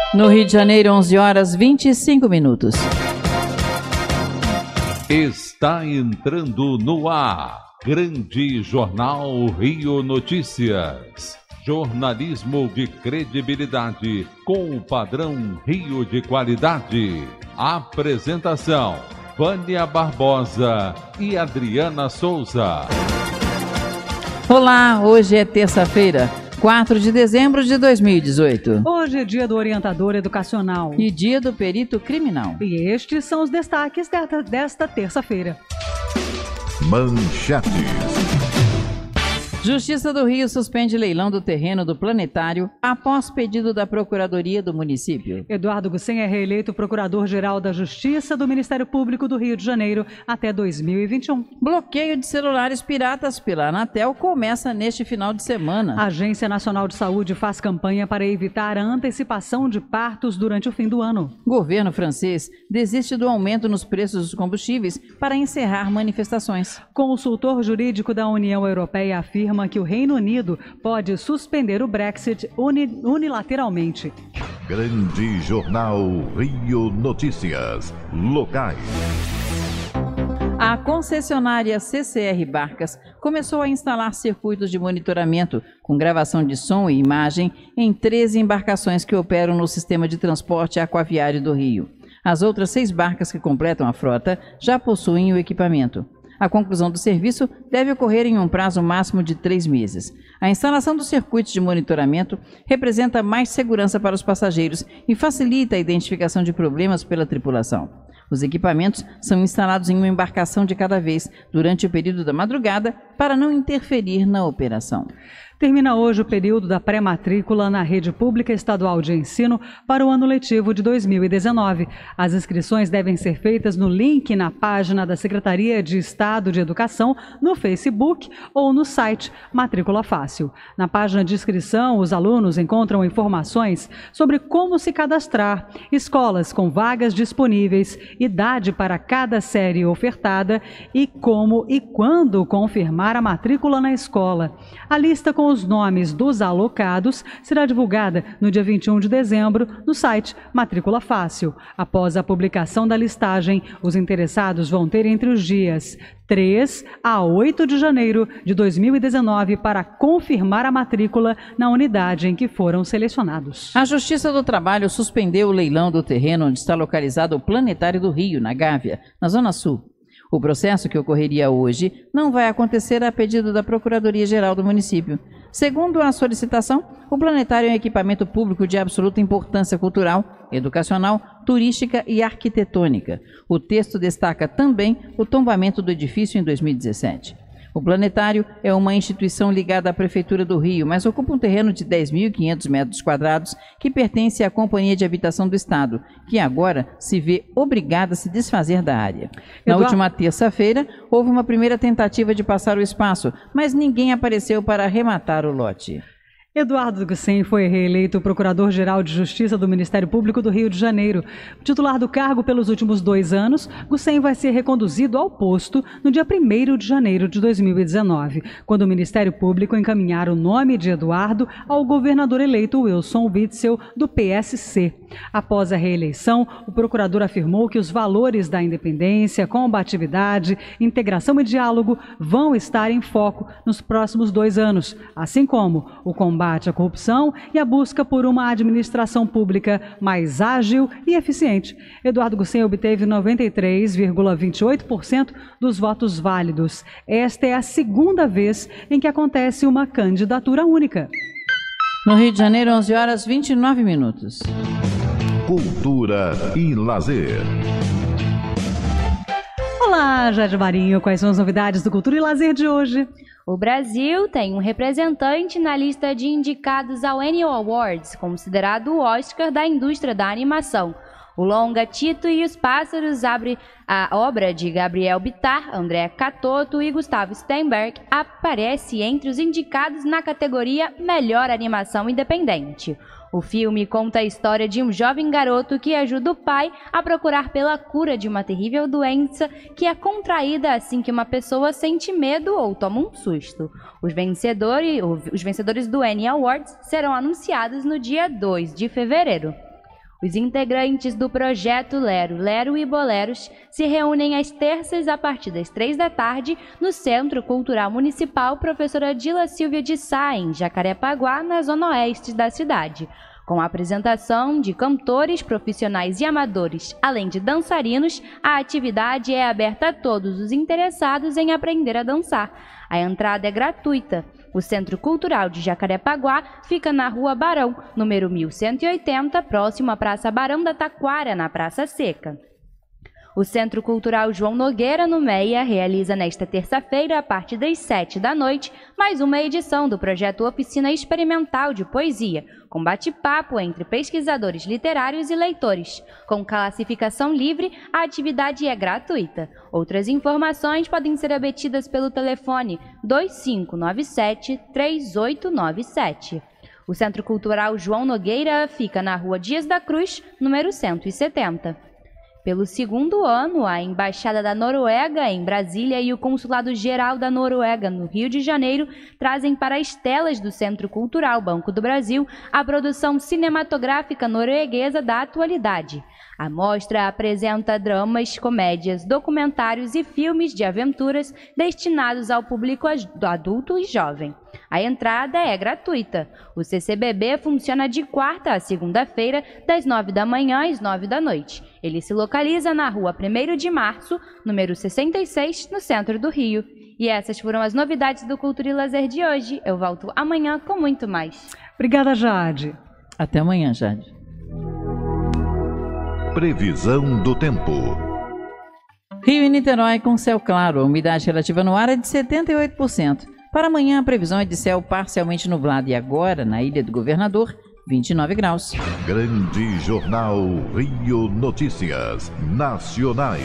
No Rio de Janeiro, 11 horas 25 minutos. Está entrando no ar. Grande Jornal Rio Notícias. Jornalismo de credibilidade com o padrão Rio de qualidade. Apresentação: Vânia Barbosa e Adriana Souza. Olá, hoje é terça-feira, 4 de dezembro de 2018. Hoje é dia do orientador educacional. E dia do perito criminal. E estes são os destaques desta terça-feira. Manchetes. Justiça do Rio suspende leilão do terreno do Planetário após pedido da Procuradoria do município. Eduardo Gucem é reeleito Procurador-Geral da Justiça do Ministério Público do Rio de Janeiro até 2021. Bloqueio de celulares piratas pela Anatel começa neste final de semana. A Agência Nacional de Saúde faz campanha para evitar a antecipação de partos durante o fim do ano. Governo francês desiste do aumento nos preços dos combustíveis para encerrar manifestações. Consultor jurídico da União Europeia afirma que o Reino Unido pode suspender o Brexit unilateralmente. Grande Jornal Rio Notícias. Locais. A concessionária CCR Barcas começou a instalar circuitos de monitoramento com gravação de som e imagem em 13 embarcações que operam no sistema de transporte aquaviário do Rio. As outras 6 barcas que completam a frota já possuem o equipamento. A conclusão do serviço deve ocorrer em um prazo máximo de 3 meses. A instalação dos circuitos de monitoramento representa mais segurança para os passageiros e facilita a identificação de problemas pela tripulação. Os equipamentos são instalados em uma embarcação de cada vez durante o período da madrugada para não interferir na operação. Termina hoje o período da pré-matrícula na Rede Pública Estadual de Ensino para o ano letivo de 2019. As inscrições devem ser feitas no link na página da Secretaria de Estado de Educação, no Facebook ou no site Matrícula Fácil. Na página de inscrição, os alunos encontram informações sobre como se cadastrar, escolas com vagas disponíveis, idade para cada série ofertada e como e quando confirmar a matrícula na escola. A lista com os nomes dos alocados será divulgada no dia 21 de dezembro no site Matrícula Fácil. Após a publicação da listagem, os interessados vão ter entre os dias 3 a 8 de janeiro de 2019 para confirmar a matrícula na unidade em que foram selecionados. A Justiça do Trabalho suspendeu o leilão do terreno onde está localizado o Planetário do Rio, na Gávea, na Zona Sul. O processo, que ocorreria hoje, não vai acontecer a pedido da Procuradoria-Geral do município. Segundo a solicitação, o planetário é um equipamento público de absoluta importância cultural, educacional, turística e arquitetônica. O texto destaca também o tombamento do edifício em 2017. O planetário é uma instituição ligada à Prefeitura do Rio, mas ocupa um terreno de 10.500 metros quadrados que pertence à Companhia de Habitação do Estado, que agora se vê obrigada a se desfazer da área. Na última terça-feira, houve uma primeira tentativa de passar o espaço, mas ninguém apareceu para arrematar o lote. Eduardo Gucem foi reeleito Procurador-Geral de Justiça do Ministério Público do Rio de Janeiro. Titular do cargo pelos últimos 2 anos, Gucem vai ser reconduzido ao posto no dia 1º de janeiro de 2019, quando o Ministério Público encaminhar o nome de Eduardo ao governador eleito Wilson Witzel, do PSC. Após a reeleição, o procurador afirmou que os valores da independência, combatividade, integração e diálogo vão estar em foco nos próximos 2 anos, assim como o combate à corrupção e a busca por uma administração pública mais ágil e eficiente. Eduardo Gucem obteve 93,28% dos votos válidos. Esta é a 2ª vez em que acontece uma candidatura única. No Rio de Janeiro, 11 horas 29 minutos. Cultura e lazer. Olá, Jade Marinho, quais são as novidades do Cultura e Lazer de hoje? O Brasil tem um representante na lista de indicados ao Annie Awards, considerado o Oscar da indústria da animação. O longa Tito e os Pássaros abre a obra de Gabriel Bittar, André Catoto e Gustavo Steinberg aparece entre os indicados na categoria Melhor Animação Independente. O filme conta a história de um jovem garoto que ajuda o pai a procurar pela cura de uma terrível doença que é contraída assim que uma pessoa sente medo ou toma um susto. Os vencedores do Annie Awards serão anunciados no dia 2 de fevereiro. Os integrantes do projeto Lero, Lero e Boleros se reúnem às terças a partir das 3 da tarde no Centro Cultural Municipal Professora Dila Silvia de Sá, em Jacarepaguá, na zona oeste da cidade, com a apresentação de cantores profissionais e amadores, além de dançarinos. A atividade é aberta a todos os interessados em aprender a dançar. A entrada é gratuita. O Centro Cultural de Jacarepaguá fica na Rua Barão, número 1180, próximo à Praça Barão da Taquara, na Praça Seca. O Centro Cultural João Nogueira, no Meia, realiza nesta terça-feira, a partir das 7 da noite, mais uma edição do projeto Oficina Experimental de Poesia, com bate-papo entre pesquisadores literários e leitores. Com classificação livre, a atividade é gratuita. Outras informações podem ser obtidas pelo telefone 2597-3897. O Centro Cultural João Nogueira fica na Rua Dias da Cruz, número 170. Pelo segundo ano, a Embaixada da Noruega em Brasília e o Consulado Geral da Noruega no Rio de Janeiro trazem para as telas do Centro Cultural Banco do Brasil a produção cinematográfica norueguesa da atualidade. A mostra apresenta dramas, comédias, documentários e filmes de aventuras destinados ao público adulto e jovem. A entrada é gratuita. O CCBB funciona de quarta a segunda-feira, das 9 da manhã às 9 da noite. Ele se localiza na Rua 1º de Março, número 66, no centro do Rio. E essas foram as novidades do Cultura e Lazer de hoje. Eu volto amanhã com muito mais. Obrigada, Jade. Até amanhã, Jade. Previsão do tempo. Rio e Niterói com céu claro. A umidade relativa no ar é de 78%. Para amanhã, a previsão é de céu parcialmente nublado. E agora, na Ilha do Governador, 29 graus. Grande Jornal Rio Notícias Nacionais.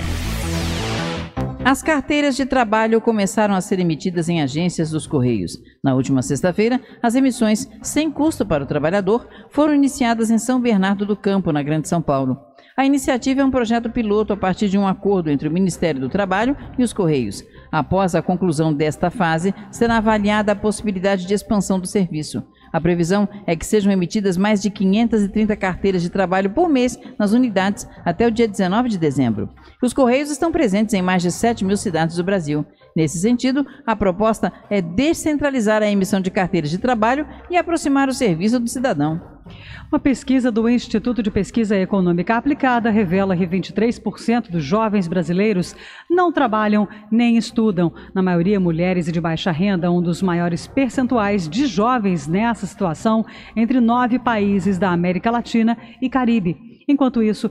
As carteiras de trabalho começaram a ser emitidas em agências dos Correios. Na última sexta-feira, as emissões, sem custo para o trabalhador, foram iniciadas em São Bernardo do Campo, na Grande São Paulo. A iniciativa é um projeto piloto a partir de um acordo entre o Ministério do Trabalho e os Correios. Após a conclusão desta fase, será avaliada a possibilidade de expansão do serviço. A previsão é que sejam emitidas mais de 530 carteiras de trabalho por mês nas unidades até o dia 19 de dezembro. Os Correios estão presentes em mais de 7 mil cidades do Brasil. Nesse sentido, a proposta é descentralizar a emissão de carteiras de trabalho e aproximar o serviço do cidadão. Uma pesquisa do Instituto de Pesquisa Econômica Aplicada revela que 23% dos jovens brasileiros não trabalham nem estudam. Na maioria, mulheres e de baixa renda, um dos maiores percentuais de jovens nessa situação entre 9 países da América Latina e Caribe. Enquanto isso,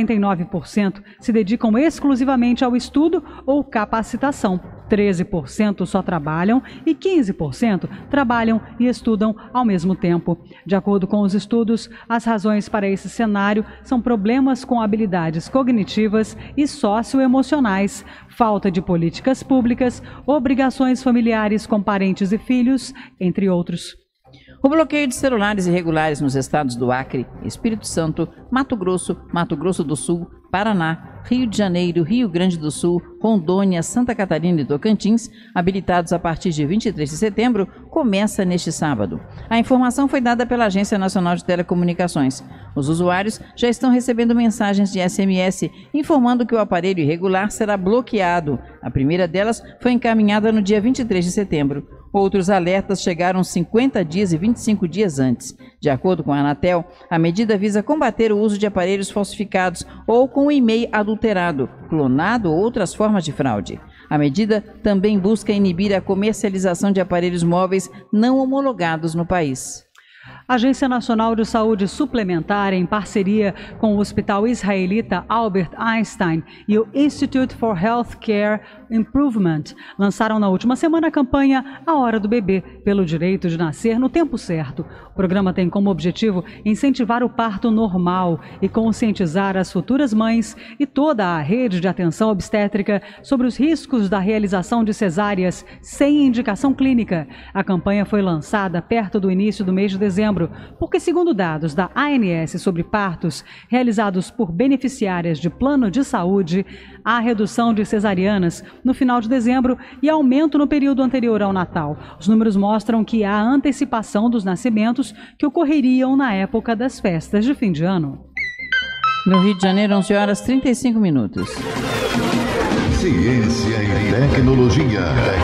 49% se dedicam exclusivamente ao estudo ou capacitação. 13% só trabalham e 15% trabalham e estudam ao mesmo tempo. De acordo com os estudos, as razões para esse cenário são problemas com habilidades cognitivas e socioemocionais, falta de políticas públicas, obrigações familiares com parentes e filhos, entre outros. O bloqueio de celulares irregulares nos estados do Acre, Espírito Santo, Mato Grosso do Sul, Paraná, Rio de Janeiro, Rio Grande do Sul, Rondônia, Santa Catarina e Tocantins, habilitados a partir de 23 de setembro, começa neste sábado. A informação foi dada pela Agência Nacional de Telecomunicações. Os usuários já estão recebendo mensagens de SMS informando que o aparelho irregular será bloqueado. A primeira delas foi encaminhada no dia 23 de setembro. Outros alertas chegaram 50 dias e 25 dias antes. De acordo com a Anatel, a medida visa combater o uso de aparelhos falsificados ou com e-mail adulterado, clonado ou outras formas de fraude. A medida também busca inibir a comercialização de aparelhos móveis não homologados no país. A Agência Nacional de Saúde Suplementar, em parceria com o Hospital Israelita Albert Einstein e o Institute for Healthcare Improvement, lançaram na última semana a campanha A Hora do Bebê, pelo direito de nascer no tempo certo. O programa tem como objetivo incentivar o parto normal e conscientizar as futuras mães e toda a rede de atenção obstétrica sobre os riscos da realização de cesáreas sem indicação clínica. A campanha foi lançada perto do início do mês de dezembro, porque, segundo dados da ANS sobre partos realizados por beneficiárias de plano de saúde, há redução de cesarianas no final de dezembro e aumento no período anterior ao Natal. Os números mostram que há antecipação dos nascimentos que ocorreriam na época das festas de fim de ano. No Rio de Janeiro, 11 horas 35 minutos. Ciência e tecnologia.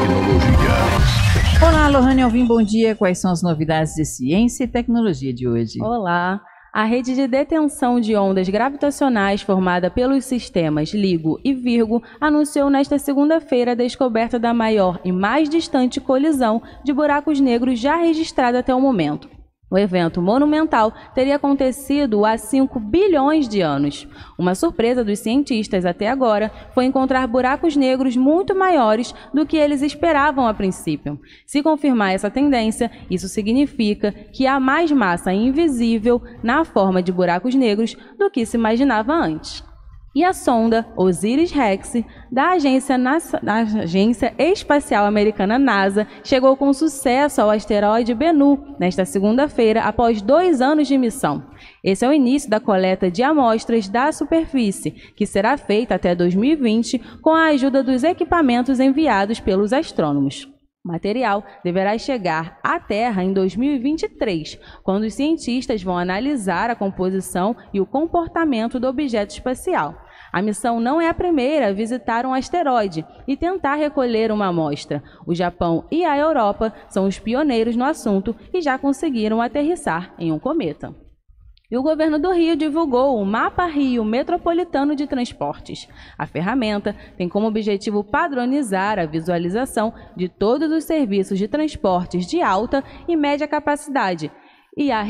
Olá, Lohane Alvim, bom dia. Quais são as novidades de ciência e tecnologia de hoje? Olá. A rede de detenção de ondas gravitacionais formada pelos sistemas LIGO e Virgo anunciou nesta segunda-feira a descoberta da maior e mais distante colisão de buracos negros já registrada até o momento. O evento monumental teria acontecido há 5 bilhões de anos. Uma surpresa dos cientistas até agora foi encontrar buracos negros muito maiores do que eles esperavam a princípio. Se confirmar essa tendência, isso significa que há mais massa invisível na forma de buracos negros do que se imaginava antes. E a sonda OSIRIS-REx, da Agência Espacial Americana NASA, chegou com sucesso ao asteroide Bennu nesta segunda-feira, após 2 anos de missão. Esse é o início da coleta de amostras da superfície, que será feita até 2020 com a ajuda dos equipamentos enviados pelos astrônomos. O material deverá chegar à Terra em 2023, quando os cientistas vão analisar a composição e o comportamento do objeto espacial. A missão não é a primeira a visitar um asteroide e tentar recolher uma amostra. O Japão e a Europa são os pioneiros no assunto e já conseguiram aterrissar em um cometa. E o governo do Rio divulgou o Mapa Rio Metropolitano de Transportes. A ferramenta tem como objetivo padronizar a visualização de todos os serviços de transportes de alta e média capacidade e as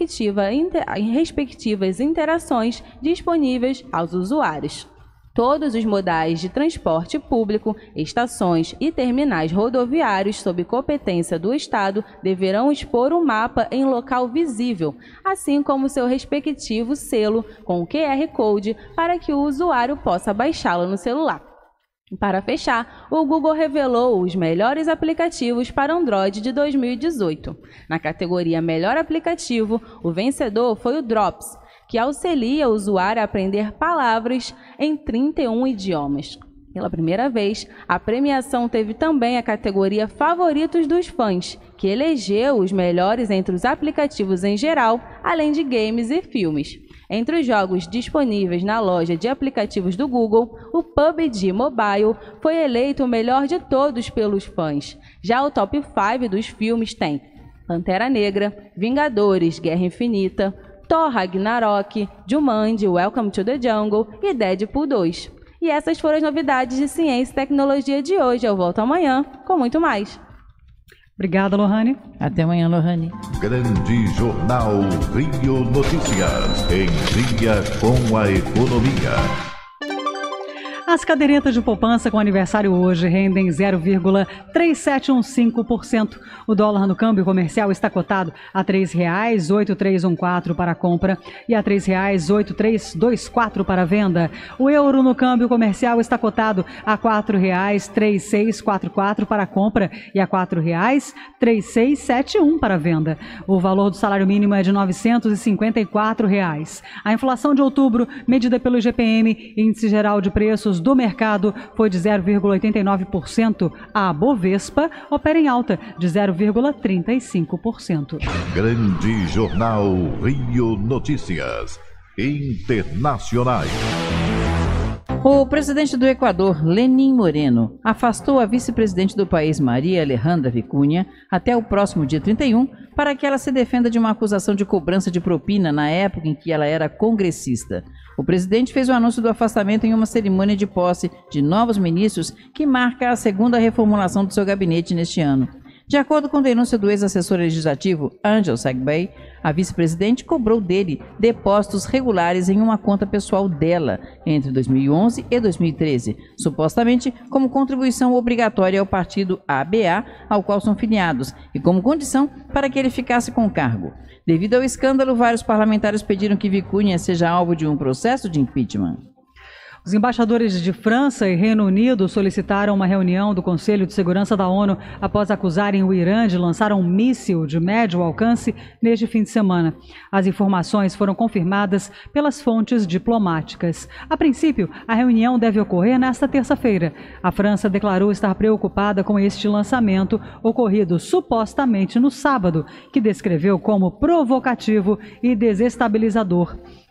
respectivas interações disponíveis aos usuários. Todos os modais de transporte público, estações e terminais rodoviários sob competência do Estado deverão expor um mapa em local visível, assim como seu respectivo selo com o QR Code para que o usuário possa baixá-lo no celular. Para fechar, o Google revelou os melhores aplicativos para Android de 2018. Na categoria Melhor Aplicativo, o vencedor foi o Drops, que auxilia o usuário a aprender palavras em 31 idiomas. Pela primeira vez, a premiação teve também a categoria Favoritos dos Fãs, que elegeu os melhores entre os aplicativos em geral, além de games e filmes. Entre os jogos disponíveis na loja de aplicativos do Google, o PUBG Mobile foi eleito o melhor de todos pelos fãs. Já o top 5 dos filmes tem Pantera Negra, Vingadores, Guerra Infinita, Thor Ragnarok, Jumanji, Welcome to the Jungle e Deadpool 2. E essas foram as novidades de ciência e tecnologia de hoje. Eu volto amanhã com muito mais. Obrigada, Lohane. Até amanhã, Lohane. Grande Jornal Rio Notícias. Em dia com a economia. As caderetas de poupança com aniversário hoje rendem 0,3715%. O dólar no câmbio comercial está cotado a R$ 3,8314 para a compra e a R$ 3,8324 para a venda. O euro no câmbio comercial está cotado a R$ 4,3644 para a compra e a R$ 4,3671 para a venda. O valor do salário mínimo é de R$ 954. A inflação de outubro, medida pelo IGPM, Índice Geral de Preços do mercado, foi de 0,89%. A Bovespa opera em alta de 0,35%. Grande Jornal Rio Notícias. Internacionais. O presidente do Equador, Lenín Moreno, afastou a vice-presidente do país, Maria Alejandra Vicuña, até o próximo dia 31, para que ela se defenda de uma acusação de cobrança de propina na época em que ela era congressista. O presidente fez o anúncio do afastamento em uma cerimônia de posse de novos ministros que marca a segunda reformulação do seu gabinete neste ano. De acordo com denúncia do ex-assessor legislativo, Angel Sagbay, a vice-presidente cobrou dele depósitos regulares em uma conta pessoal dela entre 2011 e 2013, supostamente como contribuição obrigatória ao partido ABA, ao qual são filiados, e como condição para que ele ficasse com o cargo. Devido ao escândalo, vários parlamentares pediram que Vicuña seja alvo de um processo de impeachment. Os embaixadores de França e Reino Unido solicitaram uma reunião do Conselho de Segurança da ONU após acusarem o Irã de lançar um míssil de médio alcance neste fim de semana. As informações foram confirmadas pelas fontes diplomáticas. A princípio, a reunião deve ocorrer nesta terça-feira. A França declarou estar preocupada com este lançamento, ocorrido supostamente no sábado, que descreveu como provocativo e desestabilizador.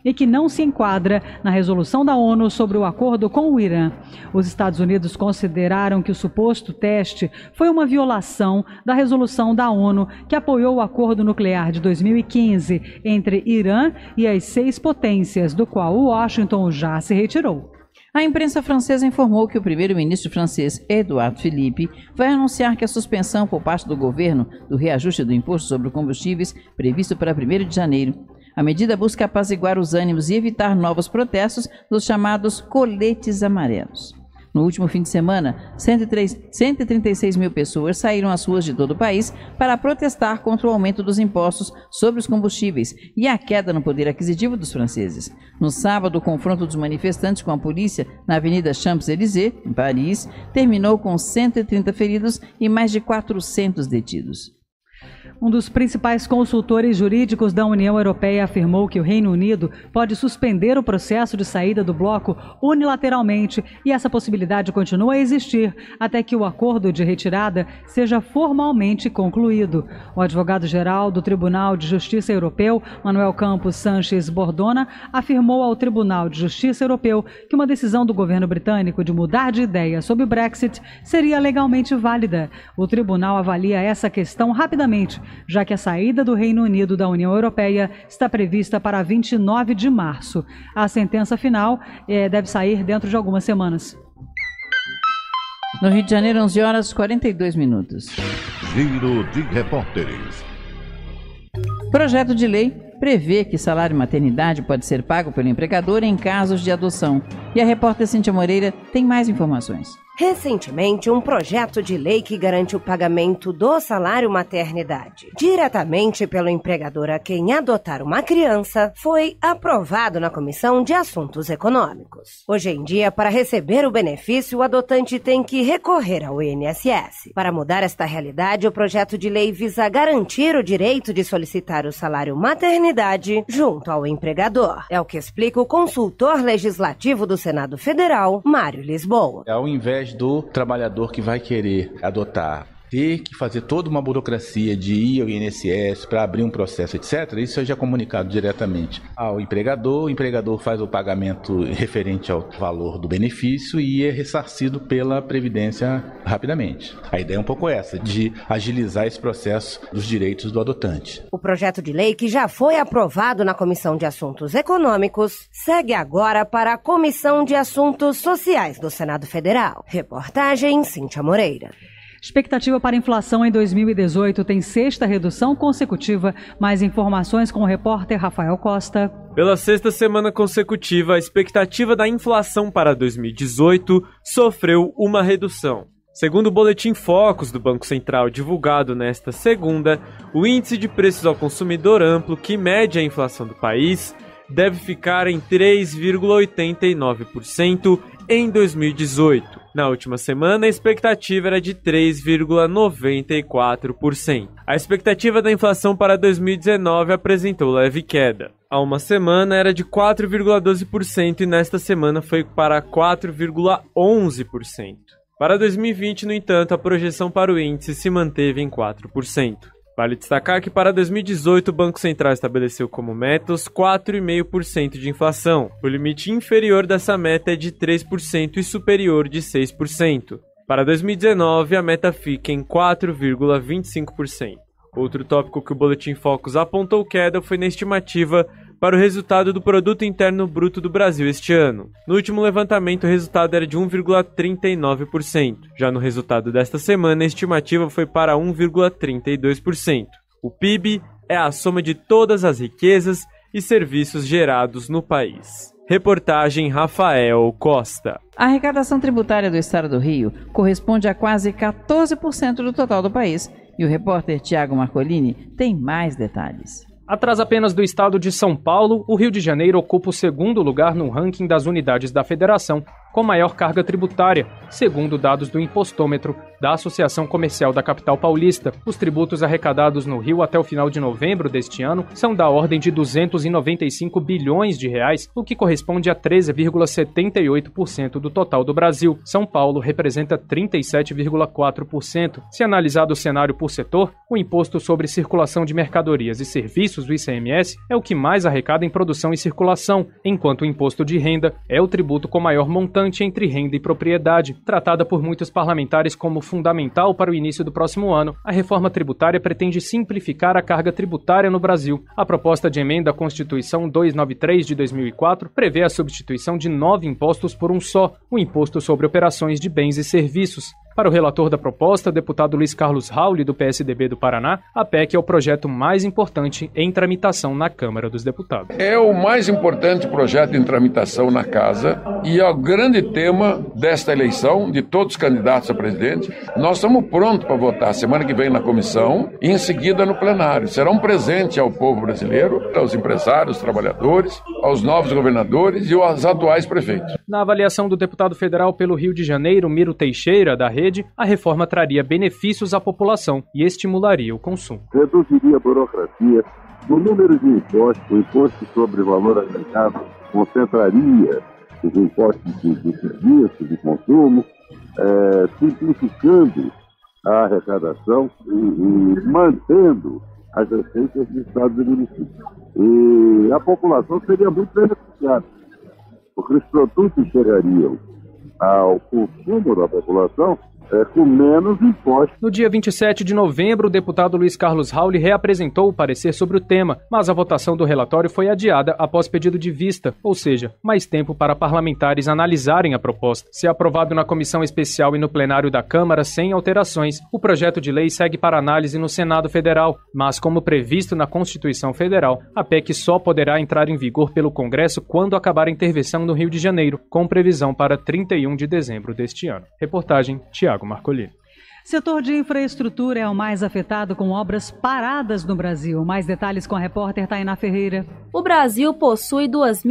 e que não se enquadra na resolução da ONU sobre o acordo com o Irã. Os Estados Unidos consideraram que o suposto teste foi uma violação da resolução da ONU que apoiou o acordo nuclear de 2015 entre Irã e as 6 potências, do qual Washington já se retirou. A imprensa francesa informou que o primeiro-ministro francês, Édouard Philippe, vai anunciar que a suspensão por parte do governo do reajuste do imposto sobre combustíveis, previsto para 1º de janeiro. A medida busca apaziguar os ânimos e evitar novos protestos dos chamados coletes amarelos. No último fim de semana, 136 mil pessoas saíram às ruas de todo o país para protestar contra o aumento dos impostos sobre os combustíveis e a queda no poder aquisitivo dos franceses. No sábado, o confronto dos manifestantes com a polícia na Avenida Champs-Élysées, em Paris, terminou com 130 feridos e mais de 400 detidos. Um dos principais consultores jurídicos da União Europeia afirmou que o Reino Unido pode suspender o processo de saída do bloco unilateralmente e essa possibilidade continua a existir até que o acordo de retirada seja formalmente concluído. O advogado-geral do Tribunal de Justiça Europeu, Manuel Campos Sanches Bordona, afirmou ao Tribunal de Justiça Europeu que uma decisão do governo britânico de mudar de ideia sobre o Brexit seria legalmente válida. O tribunal avalia essa questão rapidamente, já que a saída do Reino Unido da União Europeia está prevista para 29 de março. A sentença final deve sair dentro de algumas semanas. No Rio de Janeiro, 11 horas e 42 minutos. Giro de repórteres. Projeto de lei prevê que salário maternidade pode ser pago pelo empregador em casos de adoção. E a repórter Cíntia Moreira tem mais informações. Recentemente, um projeto de lei que garante o pagamento do salário maternidade diretamente pelo empregador a quem adotar uma criança foi aprovado na Comissão de Assuntos Econômicos. Hoje em dia, para receber o benefício, o adotante tem que recorrer ao INSS. Para mudar esta realidade, o projeto de lei visa garantir o direito de solicitar o salário maternidade junto ao empregador. É o que explica o consultor legislativo do Senado Federal, Mário Lisboa. Ao invés do trabalhador que vai querer adotar ter que fazer toda uma burocracia de ir ao INSS para abrir um processo, etc., isso é já comunicado diretamente ao empregador. O empregador faz o pagamento referente ao valor do benefício e é ressarcido pela Previdência rapidamente. A ideia é um pouco essa, de agilizar esse processo dos direitos do adotante. O projeto de lei, que já foi aprovado na Comissão de Assuntos Econômicos, segue agora para a Comissão de Assuntos Sociais do Senado Federal. Reportagem Cíntia Moreira. Expectativa para a inflação em 2018 tem 6ª redução consecutiva. Mais informações com o repórter Rafael Costa. Pela 6ª semana consecutiva, a expectativa da inflação para 2018 sofreu uma redução. Segundo o Boletim Focus do Banco Central divulgado nesta segunda, o índice de preços ao consumidor amplo, que mede a inflação do país, deve ficar em 3,89% em 2018. Na última semana, a expectativa era de 3,94%. A expectativa da inflação para 2019 apresentou leve queda. Há uma semana era de 4,12% e nesta semana foi para 4,11%. Para 2020, no entanto, a projeção para o índice se manteve em 4%. Vale destacar que para 2018 o Banco Central estabeleceu como meta os 4,5% de inflação. O limite inferior dessa meta é de 3% e superior de 6%. Para 2019 a meta fica em 4,25%. Outro tópico que o Boletim Focus apontou queda foi na estimativa para o resultado do Produto Interno Bruto do Brasil este ano. No último levantamento, o resultado era de 1,39%. Já no resultado desta semana, a estimativa foi para 1,32%. O PIB é a soma de todas as riquezas e serviços gerados no país. Reportagem Rafael Costa. A arrecadação tributária do Estado do Rio corresponde a quase 14% do total do país. E o repórter Tiago Marcolini tem mais detalhes. Atrás apenas do estado de São Paulo, o Rio de Janeiro ocupa o 2º lugar no ranking das unidades da federação. com maior carga tributária, segundo dados do Impostômetro da Associação Comercial da Capital Paulista. Os tributos arrecadados no Rio até o final de novembro deste ano são da ordem de 295 bilhões de reais, o que corresponde a 13,78% do total do Brasil. São Paulo representa 37,4%. Se analisado o cenário por setor, o Imposto sobre Circulação de Mercadorias e Serviços, o ICMS, é o que mais arrecada em produção e circulação, enquanto o Imposto de Renda é o tributo com maior montante entre renda e propriedade. Tratada por muitos parlamentares como fundamental para o início do próximo ano, a reforma tributária pretende simplificar a carga tributária no Brasil. A proposta de emenda à Constituição 293 de 2004 prevê a substituição de 9 impostos por um só, o Imposto sobre Operações de Bens e Serviços. Para o relator da proposta, o deputado Luiz Carlos Rauli, do PSDB do Paraná, a PEC é o projeto mais importante em tramitação na Câmara dos Deputados. É o mais importante projeto em tramitação na Casa e é o grande tema desta eleição, de todos os candidatos a presidente. Nós estamos prontos para votar semana que vem na comissão e em seguida no plenário. Será um presente ao povo brasileiro, aos empresários, aos trabalhadores, aos novos governadores e aos atuais prefeitos. Na avaliação do deputado federal pelo Rio de Janeiro, Miro Teixeira, da Rede, a reforma traria benefícios à população e estimularia o consumo. Reduziria a burocracia, o número de impostos, o imposto sobre valor agregado concentraria os impostos de serviço, de consumo, simplificando a arrecadação e mantendo as receitas dos estados e municípios. E a população seria muito beneficiada, porque os produtos chegariam ao consumo da população com menos impostos. No dia 27 de novembro, o deputado Luiz Carlos Rauli reapresentou o parecer sobre o tema, mas a votação do relatório foi adiada após pedido de vista, ou seja, mais tempo para parlamentares analisarem a proposta. Se aprovado na comissão especial e no plenário da Câmara sem alterações, o projeto de lei segue para análise no Senado Federal, mas como previsto na Constituição Federal, a PEC só poderá entrar em vigor pelo Congresso quando acabar a intervenção no Rio de Janeiro, com previsão para 31 de dezembro deste ano. Reportagem Tiago Marcolini. Setor de infraestrutura é o mais afetado com obras paradas no Brasil. Mais detalhes com a repórter Tainá Ferreira. O Brasil possui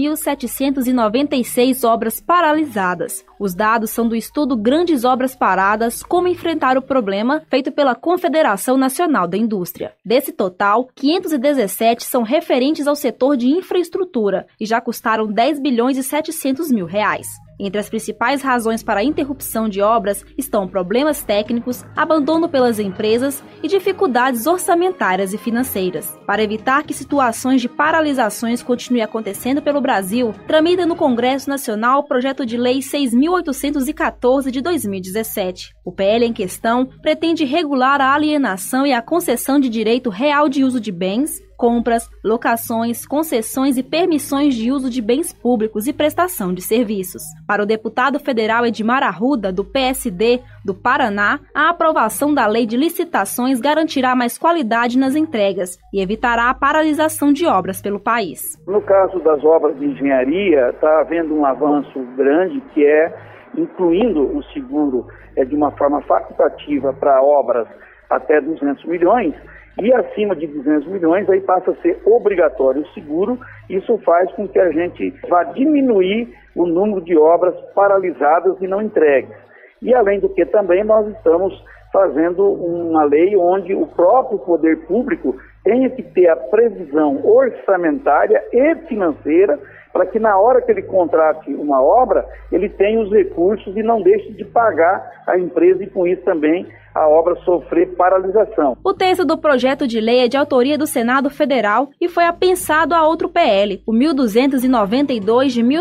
2.796 obras paralisadas. Os dados são do estudo Grandes Obras Paradas, Como Enfrentar o Problema, feito pela Confederação Nacional da Indústria. Desse total, 517 são referentes ao setor de infraestrutura e já custaram 10 bilhões e 700 mil reais. Entre as principais razões para a interrupção de obras estão problemas técnicos, abandono pelas empresas e dificuldades orçamentárias e financeiras. Para evitar que situações de paralisações continuem acontecendo pelo Brasil, tramita no Congresso Nacional o projeto de lei 6.814 de 2017. O PL em questão pretende regular a alienação e a concessão de direito real de uso de bens, compras, locações, concessões e permissões de uso de bens públicos e prestação de serviços. Para o deputado federal Edmar Arruda, do PSD do Paraná, a aprovação da lei de licitações garantirá mais qualidade nas entregas e evitará a paralisação de obras pelo país. No caso das obras de engenharia, está havendo um avanço grande que é incluindo o seguro de uma forma facultativa para obras até 200 milhões, e acima de 200 milhões, aí passa a ser obrigatório o seguro. Isso faz com que a gente vá diminuir o número de obras paralisadas e não entregues. E além do que também nós estamos fazendo uma lei onde o próprio poder público tenha que ter a previsão orçamentária e financeira para que na hora que ele contrate uma obra, ele tenha os recursos e não deixe de pagar a empresa e com isso também a obra sofrer paralisação. O texto do projeto de lei é de autoria do Senado Federal e foi apensado a outro PL, o 1292 de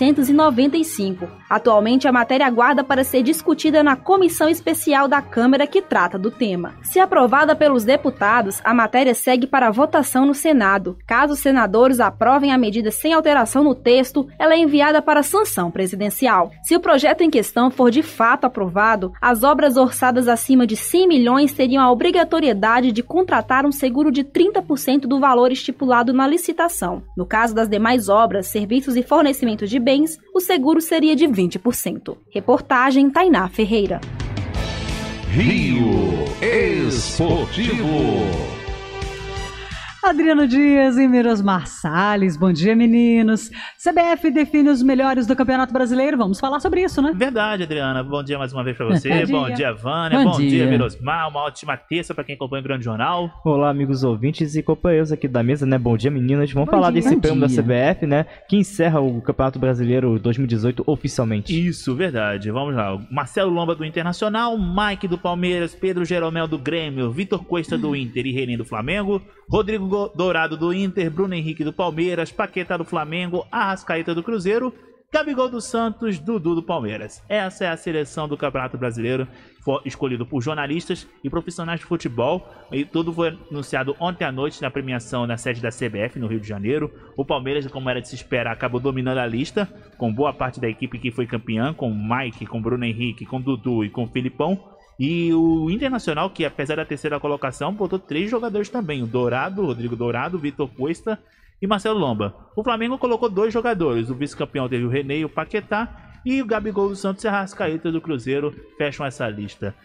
1995. Atualmente, a matéria aguarda para ser discutida na comissão especial da Câmara que trata do tema. Se aprovada pelos deputados, a matéria segue para a votação no Senado. Caso os senadores aprovem a medida sem alteração no texto, ela é enviada para sanção presidencial. Se o projeto em questão for de fato aprovado, as obras orçadas acima de 100 milhões teriam a obrigatoriedade de contratar um seguro de 30% do valor estipulado na licitação. No caso das demais obras, serviços e fornecimento de bens, o seguro seria de 20%. Reportagem Tainá Ferreira. Rio Esportivo. Adriano Dias e Mirosmar Salles. Bom dia, meninos. CBF define os melhores do Campeonato Brasileiro. Vamos falar sobre isso, né? Verdade, Adriana. Bom dia mais uma vez pra você. Bom dia, Vânia. Bom dia, Mirosmar. Uma ótima terça pra quem acompanha o Grande Jornal. Olá, amigos ouvintes e companheiros aqui da mesa, né? Bom dia, meninas. Vamos falar desse prêmio da CBF, né? Que encerra o Campeonato Brasileiro 2018 oficialmente. Isso, verdade. Vamos lá. Marcelo Lomba do Internacional, Mike do Palmeiras, Pedro Jeromel do Grêmio, Vitor Cuesta do Inter e Renan do Flamengo, Rodrigo Dourado do Inter, Bruno Henrique do Palmeiras, Paquetá do Flamengo, Arrascaeta do Cruzeiro, Gabigol do Santos, Dudu do Palmeiras. Essa é a seleção do Campeonato Brasileiro, foi escolhido por jornalistas e profissionais de futebol. E tudo foi anunciado ontem à noite na premiação na sede da CBF, no Rio de Janeiro. O Palmeiras, como era de se esperar, acabou dominando a lista, com boa parte da equipe que foi campeã, com Mike, com Bruno Henrique, com Dudu e com Filipão. E o Internacional, que apesar da terceira colocação, botou 3 jogadores também. O Dourado, Rodrigo Dourado, Vitor Cuesta e Marcelo Lomba. O Flamengo colocou 2 jogadores. O vice-campeão teve o René e o Paquetá. E o Gabigol do Santos e a Arrascaeta do Cruzeiro fecham essa lista.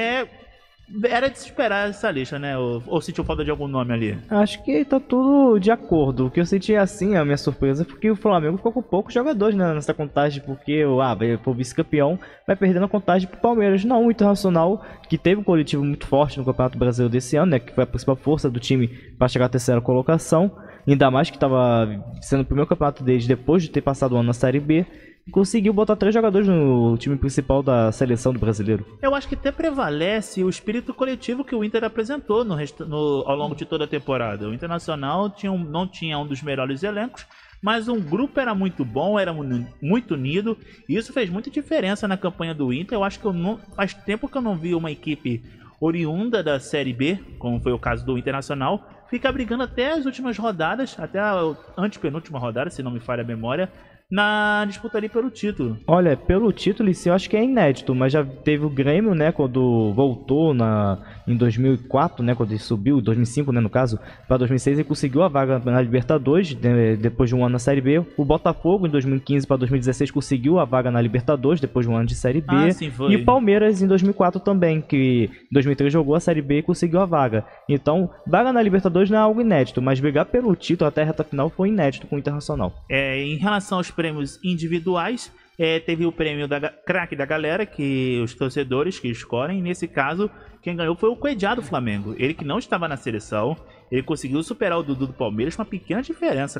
Era de se esperar essa lista, né? Ou sentiu falta de algum nome ali? Acho que tá tudo de acordo. O que eu senti assim, a minha surpresa, porque o Flamengo ficou com poucos jogadores, né, nessa contagem, porque o vice-campeão vai perdendo a contagem pro Palmeiras. Não, o Internacional, que teve um coletivo muito forte no Campeonato Brasileiro desse ano, né, que foi a principal força do time para chegar à terceira colocação, ainda mais que estava sendo o primeiro campeonato deles depois de ter passado o ano na Série B, conseguiu botar 3 jogadores no time principal da seleção do brasileiro. Eu acho que até prevalece o espírito coletivo que o Inter apresentou ao longo de toda a temporada. O Internacional não tinha um dos melhores elencos, mas um grupo era muito bom, era muito unido, e isso fez muita diferença na campanha do Inter. Eu acho que faz tempo que eu não vi uma equipe oriunda da Série B, como foi o caso do Internacional, ficar brigando até as últimas rodadas, até a antepenúltima rodada, se não me falha a memória, na disputa ali pelo título. Olha, pelo título, isso eu acho que é inédito, mas já teve o Grêmio, né, quando voltou em 2004, né, quando ele subiu, 2005, né, no caso, para 2006 ele conseguiu a vaga na Libertadores, depois de um ano na Série B. O Botafogo, em 2015 para 2016, conseguiu a vaga na Libertadores, depois de um ano de Série B. Sim, foi. E o Palmeiras, em 2004 também, que em 2003 jogou a Série B e conseguiu a vaga. Então, vaga na Libertadores não é algo inédito, mas brigar pelo título até a reta final foi inédito com o Internacional. Em relação aos prêmios individuais, teve o prêmio da craque da galera, que os torcedores que escolhem. Nesse caso, quem ganhou foi o Cuejá do Flamengo. Ele que não estava na seleção, ele conseguiu superar o Dudu do Palmeiras com uma pequena diferença,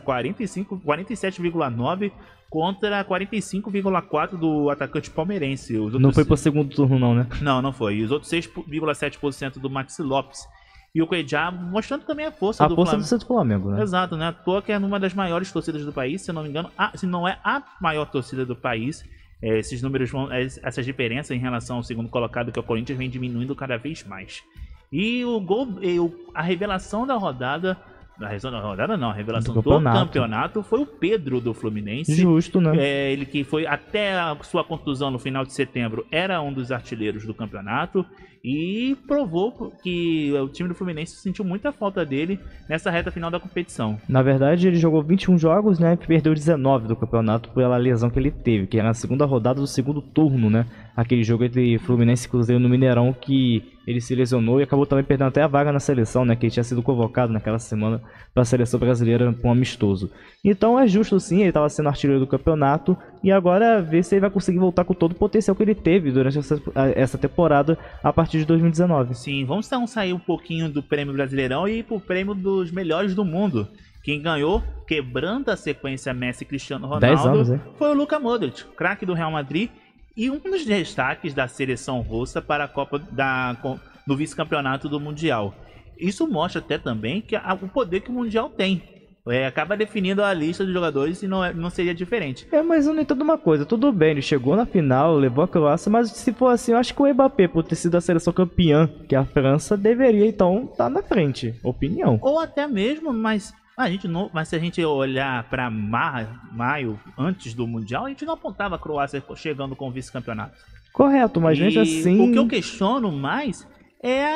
47,9 contra 45,4 do atacante palmeirense. Não foi pro segundo turno não, né? Não foi. Os outros 6,7% do Maxi Lopes. E o Cuejá mostrando também a força do Flamengo, né? Exato, né? À toa que é uma das maiores torcidas do país, se eu não me engano, se não é a maior torcida do país. Esses números essas diferenças em relação ao segundo colocado, que é o Corinthians, vem diminuindo cada vez mais. E a revelação da rodada. A revelação do campeonato foi o Pedro do Fluminense. Justo, né? Ele que foi até a sua contusão no final de setembro, era um dos artilheiros do campeonato e provou que o time do Fluminense sentiu muita falta dele nessa reta final da competição. Na verdade, ele jogou 21 jogos, né? E perdeu 19 do campeonato pela lesão que ele teve, que era na segunda rodada do segundo turno, né? Aquele jogo entre Fluminense e Cruzeiro no Mineirão, que ele se lesionou e acabou também perdendo até a vaga na seleção, né? Que ele tinha sido convocado naquela semana para a seleção brasileira com um amistoso. Então é justo sim, ele estava sendo artilheiro do campeonato e agora ver se ele vai conseguir voltar com todo o potencial que ele teve durante essa temporada a partir de 2019. Sim, vamos então sair um pouquinho do prêmio Brasileirão e ir pro prêmio dos melhores do mundo. Quem ganhou, quebrando a sequência Messi e Cristiano Ronaldo, 10 anos, foi o Luka Modric, craque do Real Madrid e um dos destaques da seleção russa para a Copa do vice-campeonato do Mundial. Isso mostra até também o poder que o Mundial tem. Acaba definindo a lista dos jogadores e não seria diferente. Mas eu não entendo uma coisa, tudo bem, ele chegou na final, levou a Croácia, mas se for assim, eu acho que o Mbappé, por ter sido a seleção campeã, que é a França, deveria então estar na frente, opinião. Ou até mesmo, mas se a gente olhar para maio, antes do Mundial, a gente não apontava a Croácia chegando com o vice-campeonato. Correto, mas mesmo assim... O que eu questiono mais é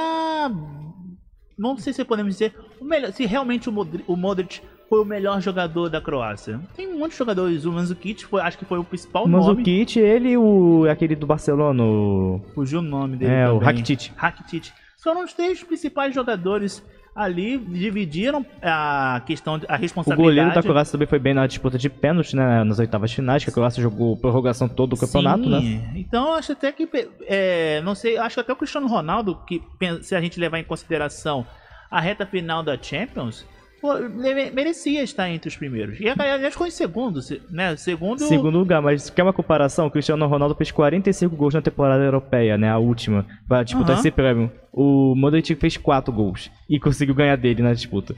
não sei se podemos dizer se realmente o Modric foi o melhor jogador da Croácia. Tem muitos jogadores, o Mandzukic acho que foi o principal nome. O Mandzukic, ele e aquele do Barcelona, fugiu o nome dele também. O Rakitic. Foram os 3 principais jogadores ali dividiram a questão, a O responsabilidade. goleiro da Croácia também foi bem na disputa de pênalti, né, nas oitavas finais, que a Croácia jogou prorrogação todo o campeonato, Sim. né? Então eu acho até que, não sei, acho que até o Cristiano Ronaldo, que se a gente levar em consideração a reta final da Champions, merecia estar entre os primeiros. E aliás ficou em segundo, né? Segundo lugar, mas quer uma comparação? O Cristiano Ronaldo fez 45 gols na temporada europeia, né? A última, para disputar esse prêmio. O Modric fez 4 gols e conseguiu ganhar dele na disputa.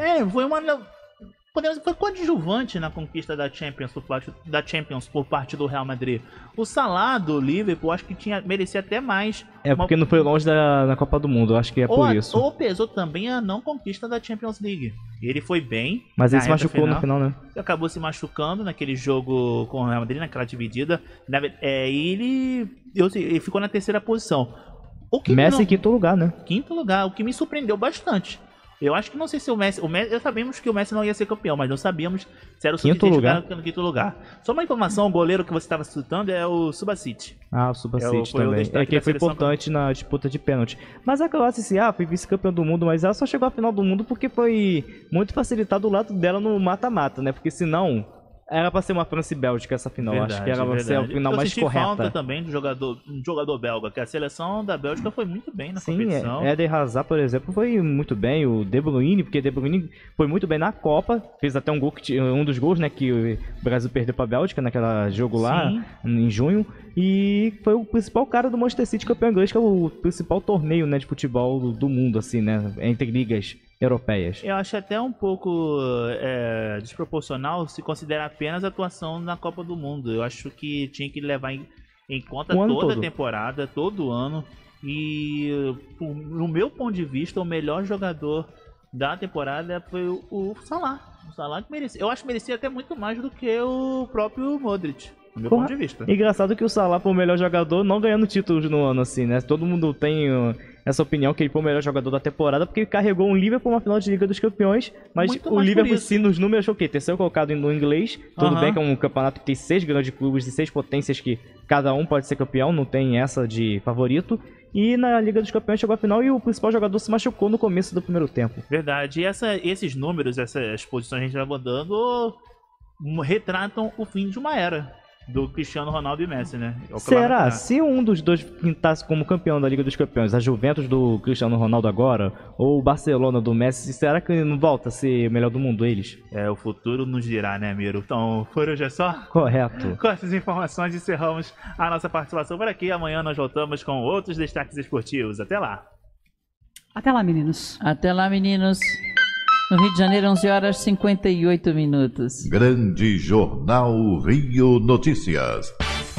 Foi coadjuvante na conquista da Champions por parte do Real Madrid. O Salah do Liverpool acho que merecia até mais. Porque não foi longe na Copa do Mundo, acho que é por isso. Ou pesou também a não conquista da Champions League. Ele foi bem. Mas ele se machucou no final, né? Acabou se machucando naquele jogo com o Real Madrid, naquela dividida. Ele ficou na terceira posição. Messi em quinto lugar, né? Quinto lugar, o que me surpreendeu bastante. Eu acho que não sei se o Messi... sabíamos que o Messi não ia ser campeão, mas não sabíamos se era o suficiente para no quinto lugar. Só uma informação, o goleiro que você estava citando é o Subasic. O Subasic também. Que foi importante na disputa de pênalti. Mas a Croácia, foi vice-campeão do mundo, mas ela só chegou à final do mundo porque foi muito facilitado o lado dela no mata-mata, né? Porque senão... Era pra ser uma França e Bélgica essa final. Verdade, acho que era pra ser a final mais correta. Eu senti falta também do jogador belga, que a seleção da Bélgica foi muito bem na competição. Eden Hazard, por exemplo, foi muito bem. O De Bruyne, porque De Bruyne foi muito bem na Copa. Fez até um dos gols, né, que o Brasil perdeu pra Bélgica naquele jogo lá, em junho. E foi o principal cara do Manchester City campeão inglês, que é o principal torneio, né, de futebol do mundo, assim, né, entre ligas europeias. Eu acho até um pouco desproporcional se considerar apenas a atuação na Copa do Mundo. Eu acho que tinha que levar em conta toda a temporada, todo ano. E, no meu ponto de vista, o melhor jogador da temporada foi o Salah. O Salah que merecia. Eu acho que merecia até muito mais do que o próprio Modric. Do meu ponto de vista. Engraçado que o Salah foi o melhor jogador não ganhando títulos no ano, assim, né? Todo mundo tem essa opinião que ele foi o melhor jogador da temporada porque ele carregou um Liverpool uma final de Liga dos Campeões, mas muito o Liverpool sim nos números achou o quê? Terceiro colocado no inglês, tudo bem que é um campeonato que tem 6 grandes clubes e 6 potências que cada um pode ser campeão, não tem essa de favorito. E na Liga dos Campeões chegou à final e o principal jogador se machucou no começo do primeiro tempo. Verdade, e esses números, essas posições que a gente vai mandando retratam o fim de uma era do Cristiano Ronaldo e Messi, né? Será? Se um dos dois pintasse como campeão da Liga dos Campeões, a Juventus do Cristiano Ronaldo agora, ou o Barcelona do Messi, será que ele não volta a ser o melhor do mundo, eles? O futuro nos dirá, né, Miro? Então, por hoje é só? Correto. Com essas informações, encerramos a nossa participação por aqui. Amanhã nós voltamos com outros destaques esportivos. Até lá. Até lá, meninos. Até lá, meninos. No Rio de Janeiro, 11 horas e 58 minutos. Grande Jornal Rio Notícias.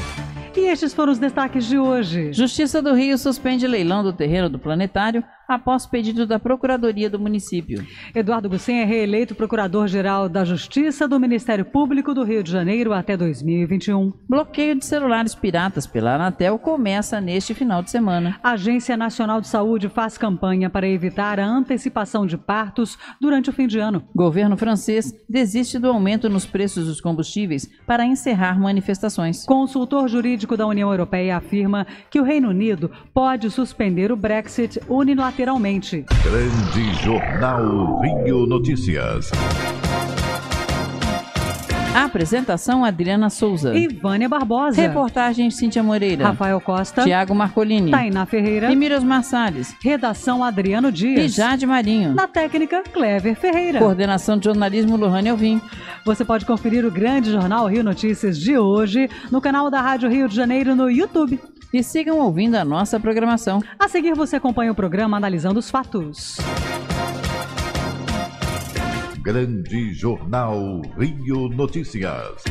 E estes foram os destaques de hoje. Justiça do Rio suspende leilão do terreno do Planetário após pedido da Procuradoria do município. Eduardo Gucem é reeleito Procurador-Geral da Justiça do Ministério Público do Rio de Janeiro até 2021. Bloqueio de celulares piratas pela Anatel começa neste final de semana. A Agência Nacional de Saúde faz campanha para evitar a antecipação de partos durante o fim de ano. Governo francês desiste do aumento nos preços dos combustíveis para encerrar manifestações. Consultor jurídico da União Europeia afirma que o Reino Unido pode suspender o Brexit unilateralmente. Grande Jornal Rio Notícias. Apresentação Adriana Souza e Vânia Barbosa. Reportagem Cíntia Moreira, Rafael Costa, Tiago Marcolini, Tainá Ferreira e Mirosmar Salles. Redação Adriano Dias e Jade Marinho. Na técnica Clever Ferreira. Coordenação de jornalismo Lohane Alvim. Você pode conferir o Grande Jornal Rio Notícias de hoje no canal da Rádio Rio de Janeiro no YouTube. E sigam ouvindo a nossa programação. A seguir você acompanha o programa Analisando os Fatos. Grande Jornal Rio Notícias.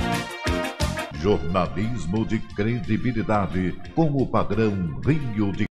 Jornalismo de credibilidade com o padrão Rio de